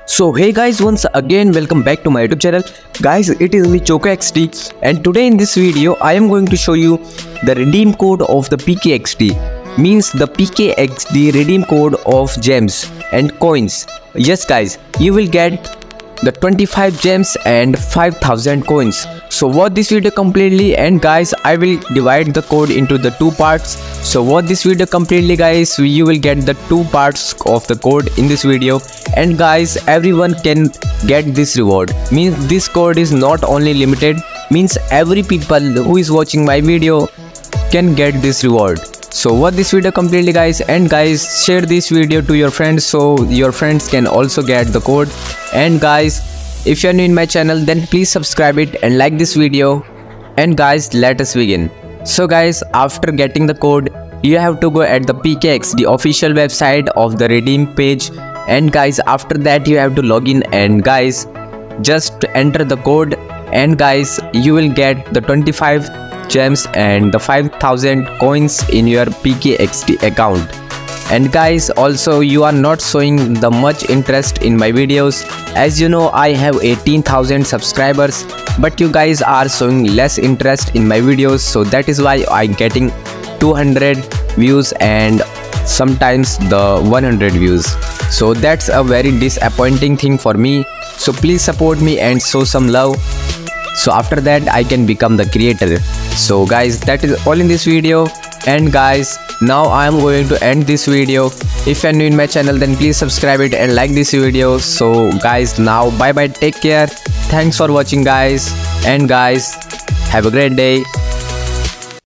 So hey guys, once again welcome back to my YouTube channel. Guys, it is me ChocoXD, and today in this video I am going to show you the redeem code of the PKXD, means the PKXD redeem code of gems and coins. Yes guys, you will get the 25 gems and 5000 coins. So watch this video completely, and guys I will divide the code into the two parts. So watch this video completely guys, you will get the two parts of the code in this video. And guys, everyone can get this reward, means this code is not only limited, means every people who is watching my video can get this reward. So watch this video completely guys, and guys share this video to your friends so your friends can also get the code. And guys, if you are new in my channel, then please subscribe it and like this video. And guys, let us begin. So guys, after getting the code, you have to go at the PKXD official website of the redeem page. And guys, after that you have to log in, and guys just enter the code, and guys you will get the 25 gems and the 5000 coins in your PKXD account. And guys, also you are not showing the much interest in my videos. As you know, I have 18,000 subscribers, but you guys are showing less interest in my videos, so that is why I'm getting 200 views and sometimes the 100 views. So that's a very disappointing thing for me. So please support me and show some love, so after that I can become the creator. So guys, that is all in this video. And guys, now I am going to end this video. If you are new in my channel, then please subscribe it and like this video. So guys, now bye bye, take care, thanks for watching guys, and guys have a great day.